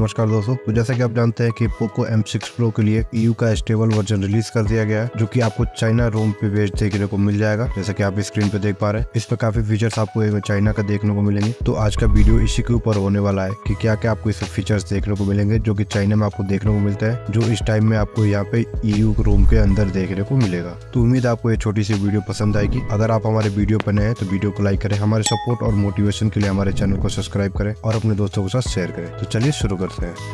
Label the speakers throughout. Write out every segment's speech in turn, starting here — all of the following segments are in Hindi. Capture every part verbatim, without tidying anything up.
Speaker 1: नमस्कार दोस्तों। तो जैसा कि आप जानते हैं कि पोको एम सिक्स प्रो के लिए ई यू का स्टेबल वर्जन रिलीज कर दिया गया है, जो कि आपको चाइना रोम पे बेच देखने को मिल जाएगा। जैसा कि आप स्क्रीन पे देख पा रहे हैं, इस पर काफी फीचर्स आपको चाइना का देखने को मिलेंगे। तो आज का वीडियो इसी के ऊपर होने वाला है कि क्या क्या आपको इस फीचर्स देखने को मिलेंगे जो कि चाइना में आपको देखने को मिलता है, जो इस टाइम में आपको यहाँ पे ई यू रोम के अंदर देखने को मिलेगा। तो उम्मीद है आपको ये छोटी सी वीडियो पसंद आएगी। अगर आप हमारे वीडियो पर नए हैं तो वीडियो को लाइक करें, हमारे सपोर्ट और मोटिवेशन के लिए हमारे चैनल को सब्सक्राइब करें और अपने दोस्तों के साथ शेयर करें। तो चलिए शुरू करते हैं।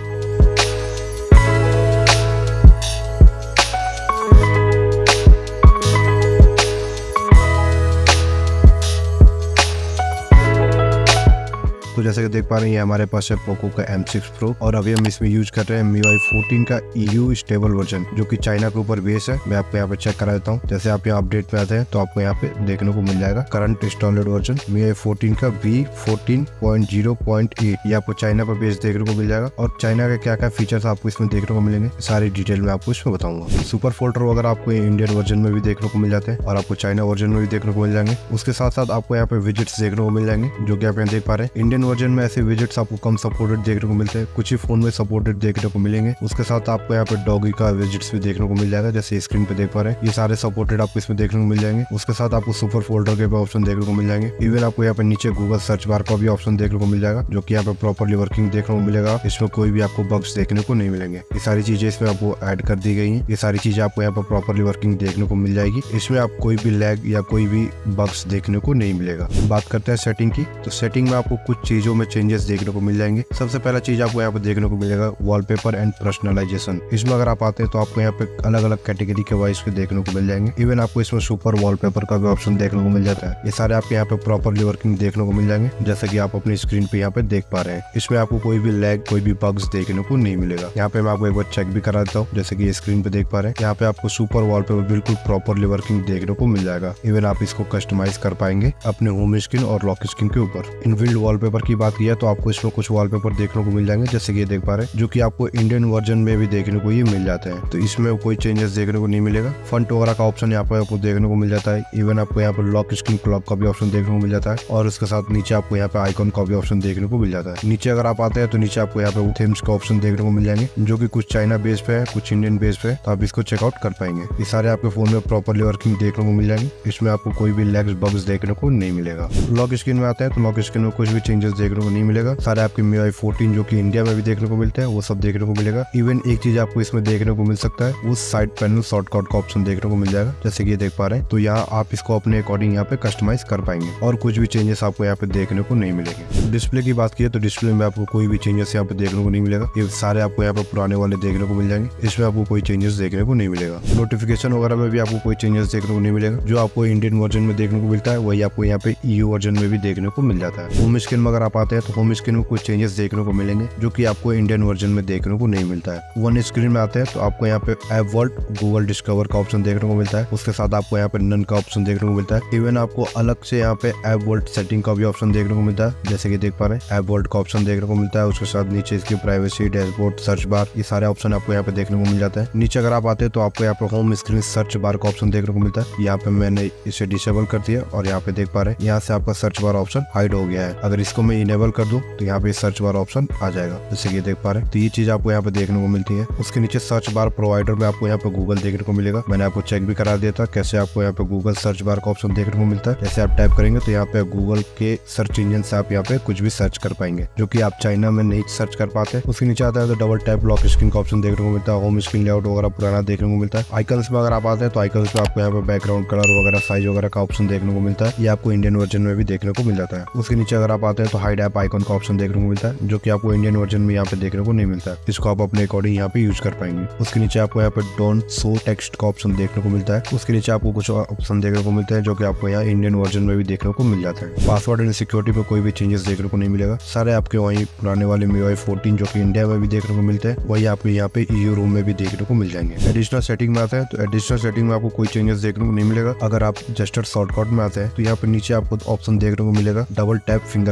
Speaker 1: तो जैसे कि देख पा रहे हैं, ये हमारे पास है पोको का एम सिक्स प्रो और अभी हम इसमें यूज कर रहे हैं एम यू आई फोर्टीन का ई यू स्टेबल वर्जन, जो कि चाइना के ऊपर बेस है। मैं आपको यहाँ पे चेक करा देता हूँ। जैसे आप यहाँ अपडेट पे आते हैं तो आपको यहाँ पे देखने को मिल जाएगा current installed version M U I fourteen का V fourteen point zero point eight. ये आपको चाइना पर बेस देखने को मिल जाएगा और चाइना के क्या क्या फीचर्स आपको इसमें देखने को मिलेंगे सारी डिटेल में आपको इसमें बताऊंगा। सुपर फोल्डर वगैरह आपको इंडियन वर्जन में भी देखने को मिल जाते हैं और आपको चाइना वर्जन में भी देखने को मिल जाएंगे। उसके साथ साथ आपको यहाँ पे विजिट्स देखने को मिल जाएंगे, जो कि आप यहाँ देख पा रहे हैं। इंडियन वर्जन में ऐसे विजिट्स आपको कम सपोर्टेड देखने को मिलते हैं, कुछ ही फोन में सपोर्टेड देखने को मिलेंगे। उसके साथ आपको यहाँ पे डॉगी का विजिट्स भी देखने को मिल जाएगा, जैसे स्क्रीन पे देख पा रहे हैं। ये सारे सपोर्टेड आपको इसमें देखने को मिल जाएंगे। उसके साथ आपको सुपर फोल्डर के भी ऑप्शन देखने को मिल जाएंगे। इवन आपको यहाँ पे नीचे गूगल सर्च बार का भी ऑप्शन देखने को मिल जाएगा, जो कि यहाँ पे प्रॉपरली वर्किंग देखने को मिलेगा। इसमें कोई भी आपको बग्स देखने को नहीं मिलेंगे। ये सारी चीजें इसमें आपको ऐड कर दी गई है। ये सारी चीजें आपको यहाँ पे प्रॉपरली वर्किंग देखने को मिल जाएगी। इसमें आप कोई भी लैग या कोई भी बग्स देखने को नहीं मिलेगा। बात करते हैं सेटिंग की, तो सेटिंग में आपको कुछ चीजों में चेंजेस देखने को मिल जाएंगे। सबसे पहला चीज आपको यहाँ पे देखने को मिलेगा वॉलपेपर एंड पर्सनलाइजेशन। इसमें अगर आप आते हैं तो आपको यहाँ पे अलग अलग कैटेगरी के वाइज के देखने को मिल जाएंगे। इवन आपको इसमें सुपर वॉलपेपर का भी ऑप्शन देखने को मिल जाता है। ये सारे आपके यहाँ पे प्रॉपरली वर्किंग देखने को मिल जाएंगे, जैसा कि आप अपनी स्क्रीन पे यहाँ पे देख पा रहे हैं। इसमें आपको कोई भी लैग कोई भी बग्स देखने को नहीं मिलेगा। यहाँ पे मैं आपको एक बार चेक भी करा देता हूँ, जैसे कि स्क्रीन पे देख पा रहे हैं। यहाँ पे आपको सुपर वॉलपेपर बिल्कुल प्रॉपरली वर्किंग देखने को मिल जाएगा। इवन आप इसको कस्टमाइज कर पाएंगे अपने होम स्क्रीन और लॉक स्क्रीन के ऊपर। इनबिल्ट वॉलपेपर की बात की है तो आपको इसमें कुछ वॉलपेपर देखने को मिल जाएंगे, जैसे कि ये देख पा रहे हैं, जो कि आपको इंडियन वर्जन में भी देखने को ये मिल जाते हैं। तो इसमें कोई चेंजेस देखने को नहीं मिलेगा। फंट वगैरह का ऑप्शन यहाँ पे आपको देखने को मिल जाता है। इवन आपको यहाँ पे लॉक स्क्रीन क्लॉक का भी ऑप्शन देखने को मिल जाता है और उसके साथ नीचे आपको यहाँ पे आइकॉन का भी ऑप्शन देखने को मिल जाता है। नीचे अगर आप आते हैं तो नीचे आपको यहाँ पे थीम्स का ऑप्शन देखने को मिल जाएंगे, जो कि कुछ चाइना बेस पे है, कुछ इंडियन बेस पे है। तो आप इसको चेकआउट कर पाएंगे। ये सारे आपके फोन में प्रॉपरली वर्किंग देखने को मिल जाएंगे। इसमें आपको कोई भी लैग्स बग्स देखने को नहीं मिलेगा। लॉक स्क्रीन में आते हैं तो लॉक स्क्रीन में कुछ भी चेंजेस देखने को नहीं मिलेगा। सारे आपके एम यू आई फोर्टीन जो कि इंडिया में भी देखने को मिलते हैं वो सब देखने को मिलेगा। इवन एक चीज आपको इसमें देखने को मिल सकता है, वो साइड पैनल शॉर्टकट का ऑप्शन देखने को मिल जाएगा, जैसे कि ये देख पा रहे हैं। तो यहाँ आप इसको अपने अकॉर्डिंग यहाँ पे कस्टमाइज कर पाएंगे और कुछ भी चेंजेस आपको यहाँ पे देखने को नहीं मिलेंगे। डिस्प्ले की बात की तो डिस्प्ले में आपको कोई भी चेंजेस यहाँ पे देखने को नहीं मिलेगा। ये सारे आपको यहाँ पे पुराने वाले देखने को मिल जाएंगे। इसमें आपको कोई चेंजेस देखने को नहीं मिलेगा। नोटिफिकेशन वगैरह में भी आपको कोई चेंजेस देखने को नहीं मिलेगा। जो आपको इंडियन वर्जन में देखने को मिलता है वही आपको यहाँ पे ई यू वर्जन में भी देखने को मिल जाता है। होम स्क्रीन में अगर आप आते हैं तो होम स्क्रीन में कुछ चेंजेस देखने को मिलेंगे, जो कि आपको इंडियन वर्जन में देखने को नहीं मिलता है। वन स्क्रीन में आते हैं तो आपको यहाँ पे ऐप वर्ल्ड गूगल डिस्कवर का ऑप्शन देखने को मिलता है। उसके साथ आपको यहाँ पे नन का ऑप्शन देखने को मिलता है। इवन आपको अलग से यहाँ पे ऐप वर्ल्ड सेटिंग का भी ऑप्शन देखने को मिलता है, जैसे कि देख पा रहे हैं। ऐप वर्ल्ड का ऑप्शन देखने को मिलता है। उसके साथ नीचे इसकी प्राइवेसी, डैशबोर्ड, सर्च बार, ये सारे ऑप्शन आपको यहाँ पे देखने को मिल जाता है। नीचे अगर आप आते हैं तो आपको यहाँ पे होम स्क्रीन सर्च बार का ऑप्शन देखने को मिलता है। यहाँ पे मैंने इसे डिसेबल कर दिया और यहाँ पे देख पा रहे हैं यहाँ से आपका सर्च बार ऑप्शन हाइड हो गया है। अगर इसको मैं इनेबल कर दूं तो यहाँ पे सर्च बार ऑप्शन आ जाएगा, जैसे कि देख पा रहे हैं। तो ये चीज आपको यहाँ पे देखने को मिलती है। उसके नीचे सर्च बार प्रोवाइडर में आपको यहाँ पे गूगल देखने को मिलेगा। मैंने आपको चेक भी करा दिया था कैसे आपको यहाँ पे गूगल सर्च बार का ऑप्शन देखने को मिलता है। जैसे आप टाइप करेंगे तो यहाँ पे गूगल के सर्च इंजन से आप यहाँ पे कुछ भी सर्च कर पाएंगे, जो कि आप चाइना में नहीं सर्च कर पाते। उसके नीचे आता है तो डबल टैप लॉक स्क्रीन का ऑप्शन देखने को मिलता है। होम स्क्रीन लेआउट वगैरह पुराना देखने को मिलता है। आइकन्स में अगर आप आते हैं तो आइकन्स में आपको यहाँ पे बैकग्राउंड कलर वगैरह साइज वगैरह का ऑप्शन देखने को मिलता है। ये आपको इंडियन वर्जन में भी देखने को मिल जाता है। उसके नीचे अगर आप आते हैं तो हाइड ऐप आइकन का ऑप्शन देखने को मिलता है, जो कि आपको इंडियन वर्जन में यहाँ पे देखने को नहीं मिलता है। इसको आप अपने अकॉर्डिंग यहाँ पे यूज कर पाएंगे। उसके नीचे आपको यहाँ पे डोंट शो टेक्स्ट का ऑप्शन देखने को मिलता है। उसके नीचे आपको कुछ ऑप्शन देखने को मिलते हैं, जो कि आपको यहाँ इंडियन वर्जन में भी देखने को मिल जाता है। पासवर्ड एंड सिक्योरिटी पे कोई भी चेंजेस देखने को नहीं मिलेगा। सारे आपके वही पुराने वाले एम यू आई फोर्टीन जो कि इंडिया में भी देखने को मिलते हैं वही आपको यहाँ पे ई यू रोम में भी देखने को मिल जाएंगे। एडिशनल सेटिंग में आता है तो एडिशनल सेटिंग में आपको कोई चेंजेस देखने को नहीं मिलेगा। अगर आप जस्टर शॉर्टकट में आते हैं तो यहाँ पे नीचे आपको ऑप्शन देखने को मिलेगा डबल टैप फिंगरप्रिंट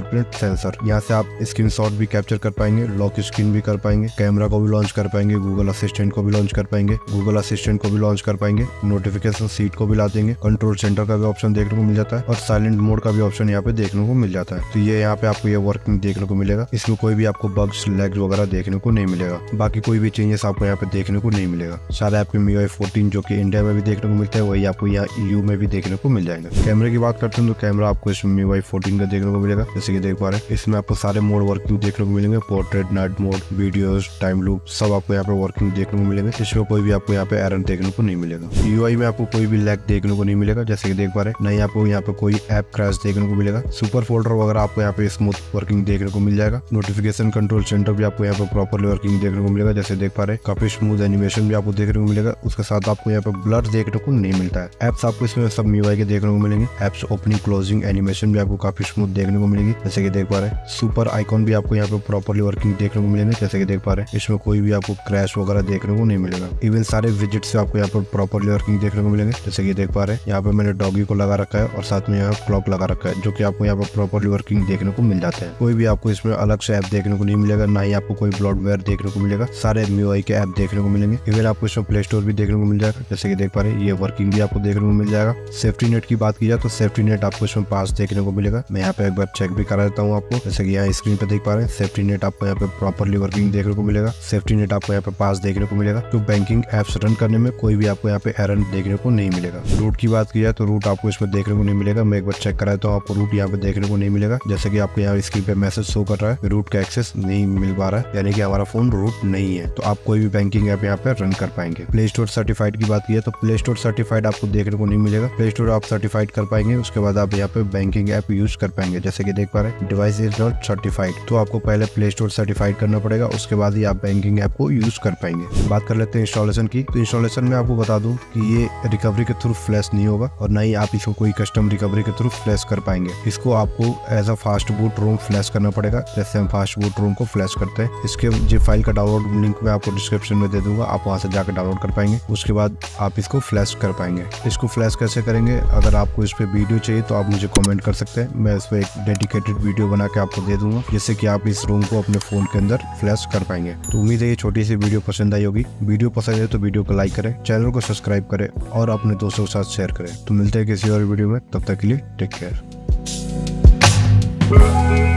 Speaker 1: सेंसर। यहाँ से आप स्क्रीनशॉट भी कैप्चर कर पाएंगे, लॉक स्क्रीन भी कर पाएंगे, कैमरा को भी लॉन्च कर पाएंगे, गूगल असिस्टेंट को भी लॉन्च कर पाएंगे, गूगल असिस्टेंट को भी लॉन्च कर पाएंगे, नोटिफिकेशन सीट को भी ला देंगे, कंट्रोल सेंटर का भी ऑप्शन देखने को मिल जाता है और साइलेंट मोड का भी ऑप्शन यहाँ पे देखने को मिल जाता है। तो ये यहाँ पे आपको ये वर्किंग देखने को मिलेगा। इसमें कोई भी आपको बग्स लैग्स वगैरह देखने को नहीं मिलेगा। बाकी कोई भी चेंजेस आपको यहाँ पे देखने को नहीं मिलेगा। सारे आपके M I U I fourteen जो कि इंडिया में भी देखने को मिलता है वही आपको यहाँ E U में भी देखने को मिल जाएगा। कैमरे की बात करते हैं तो कैमरा आपको इसमें M I U I fourteen का देखने को मिलेगा। जैसे कि देख पा रहे हैं इसमें आपको सारे मोड वर्किंग देखने को मिलेंगे, portrait, night mode, videos, time loop, सब आपको यहाँ पे वर्किंग देखने को मिलेंगे। इसमें कोई भी आपको यहाँ पे एरर देखने को नहीं मिलेगा। E U I में आपको कोई भी लैग देखने को नहीं मिलेगा। जैसे कि देख पा रहे हैं नहीं आपको यहाँ पे कोई ऐप क्रैश देखने को मिलेगा। सुपर फोल्डर वगैरह आपको यहाँ पे स्मूथ वर्किंग देखने को मिल जाएगा। नोटिफिकेशन कंट्रोल सेंटर भी आपको यहाँ पे प्रॉपर्ली वर्किंग देखने को मिलेगा। जैसे देख पा रहे हैं काफी स्मूथ एनिमेशन भी आपको देखने को मिलेगा। उसके साथ आपको यहाँ पे ब्लर देखने को नहीं मिलता है। एप्स आपको इसमें सब M I U I के देखने को मिलेंगे। एप्स ओपनिंग क्लोजिंग एनिमेशन भी आपको काफी स्मूथ देखने को मिलेगी। जैसे कि देख पा रहे हैं सुपर आइकॉन भी आपको यहाँ पे प्रॉपर्ली वर्किंग देखने को मिलेंगे। जैसे कि देख पा रहे हैं इसमें कोई भी आपको क्रैश वगैरह देखने को नहीं मिलेगा। इवन सारे विजिट से आपको यहाँ पर प्रॉपर्ली वर्किंग देखने को मिलेंगे। जैसे कि देख पा रहे हैं यहाँ पे मैंने डॉगी को लगा रखा है और साथ में यहाँ क्लॉक लगा रखा है जो कि आपको यहाँ पर प्रॉपर्ली वर्किंग देखने को मिल जाता है। कोई भी आपको इसमें अलग से ऐप देखने को नहीं मिलेगा, ना ही आपको कोई ब्लॉटवेयर देखने को मिलेगा। सारे M I U I के ऐप देखने को मिलेंगे। इवन आपको इसमें प्ले स्टोर भी देखने को मिल जाएगा। जैसे कि देख पा रहे हैं ये वर्किंग भी आपको देखने को मिल जाएगा। सेफ्टी नेट की बात की जाए तो सेफ्टी नेट आपको इसमें पास देखने को मिलेगा। मैं यहाँ पे एक बार चेक भी करा देता हूँ आपको। जैसे कि यहाँ स्क्रीन पे देख पा रहे हैं सेफ्टी नेट आपको यहाँ पे प्रॉपर्ली वर्किंग देखने को मिलेगा। सेफ्टी नेट आपको यहाँ पे पास देखने को मिलेगा। तो बैंकिंग एप्स रन करने में कोई भी आपको यहाँ पे एरर देखने को नहीं मिलेगा। रूट की बात की जाए तो रूट आपको इसमें देखने को नहीं मिलेगा। मैं एक बार चेक करा देता हूँ आपको रूट यहाँ पे देखने को नहीं मिलेगा। जैसे कि आपको यहाँ स्क्रीन पे मैसेज शो कर रहा है रूट का एक्सेस नहीं मिल पा रहा है, यानी कि हमारा फोन रूट नहीं है। तो आप कोई भी बैंकिंग ऐप यहाँ पे रन कर पाएंगे। प्ले स्टोर सर्टिफाइड की बात की है तो प्ले स्टोर सर्टिफाइड आपको देखने को नहीं मिलेगा। प्ले स्टोर आप सर्टिफाइड कर पाएंगे, उसके बाद आप यहाँ पे बैंकिंग ऐप यूज कर पाएंगे। जैसे कि देख पा रहे हैं डिवाइस इज नॉट सर्टिफाइड, तो आपको पहले प्ले स्टोर सर्टिफाइड करना पड़ेगा, उसके बाद ही आप बैंकिंग ऐप को यूज कर पाएंगे। बात कर लेते हैं इंस्टॉलेशन की। तो इंस्टॉलेशन में आपको बता दूं कि ये रिकवरी के थ्रू फ्लैश नहीं होगा और ना ही आप इसको कोई कस्टम रिकवरी के थ्रू फ्लैश कर पाएंगे। इसको आपको as a fast boot ROM flash करना पड़ेगा, जैसे हम फास्ट बूट रोम को फ्लैश करते हैं। इसके जिप फाइल का डाउनलोड लिंक मैं आपको डिस्क्रिप्शन में दे दूंगा, आप वहां से जाकर डाउनलोड कर पाएंगे। उसके बाद आप इसको फ्लैश कर पाएंगे। इसको फ्लैश कैसे करेंगे, अगर आपको इस पे वीडियो चाहिए तो आप मुझे कमेंट कर सकते हैं। मैं इस पे एक डेडिकेटेड वीडियो बना के आपको दे दूंगा, जिससे कि आप इस रोम को अपने फोन के अंदर फ्लैश कर पाएंगे। तो उम्मीद है ये छोटी सी वीडियो पसंद आई होगी। वीडियो पसंद है तो वीडियो को लाइक करें, चैनल को सब्सक्राइब करें और अपने दोस्तों के साथ शेयर करें। तो मिलते हैं किसी और वीडियो में, तब तक के लिए टेक केयर।